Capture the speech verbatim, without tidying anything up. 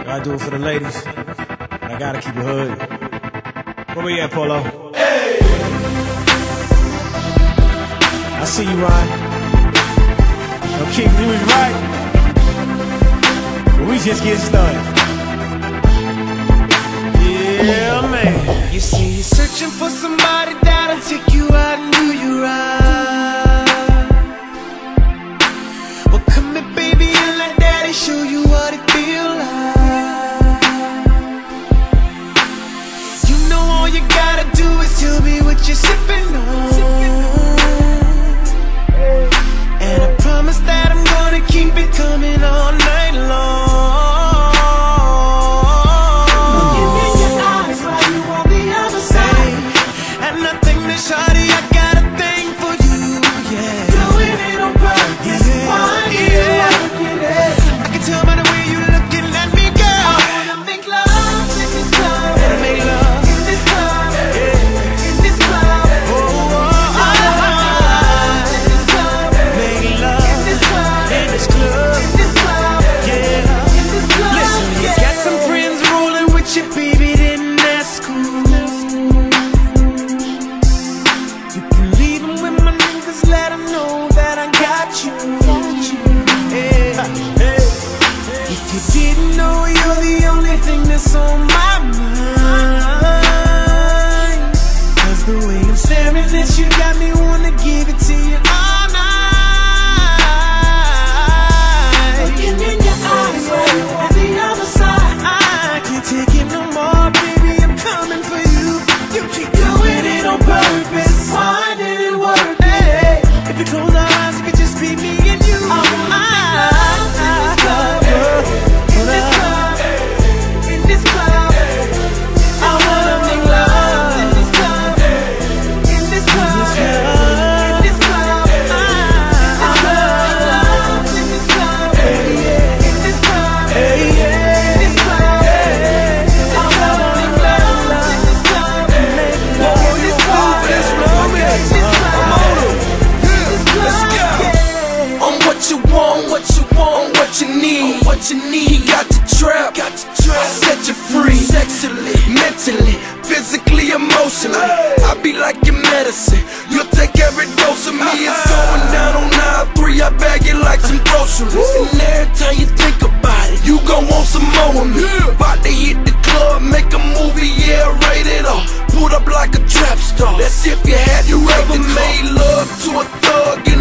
Gotta do it for the ladies, but I gotta keep it hood. Where we at, Polo? Hey! I see you, Ryan. Yo, Keith, you was right. But we just getting started. Yeah, man. You see, you're searching for somebody that'll take you out and do you right. Well, come here, baby, and let daddy show you what it feel like. You know all you gotta do is tell me what you're sipping on. And I promise that I'm gonna keep it coming all night long. Shawty, I got a thing for you, yeah. Doing it on purpose, yeah, why yeah. I can tell by the way you looking at me, girl. I wanna make love in this club. Wanna make love in this club, yeah. In this club, oh, oh, oh. I wanna love in this club. Make love in this club, in this club, in this club, yeah. In this club, listen, you yeah. Got some friends rolling with you, baby, then that's cool. Let them know that I got you, hey. Hey. If you didn't know, you're the only thing that's on my mind. Cause the way I'm staring at you got me wanna give it to you all night. Looking in your eyes while you on the other side, I can't take it no more, baby, I'm coming for you. You keep doing it on purpose, why did it work? If you close our eyes, it could just be me and you. I wanna make love in this club, in this club, in this club. I wanna make love in this club, in this club, in this club. I wanna make love in this club, in this club, in this club. I wanna make love in this club, in this club, in this club. Let's go. On what you want, what you want, what you need, what you need. He got the trap, got the trap. I set you free, sexually, mentally, physically, emotionally. I be like your medicine. You'll take every dose of me. It's going down on nine three. I bag it like some groceries. And every time you think about it, you gon' want some more of me. About to hit the club, make a movie, yeah, rated R. Put up like a trap star. That's if you had you ever made love to a thug.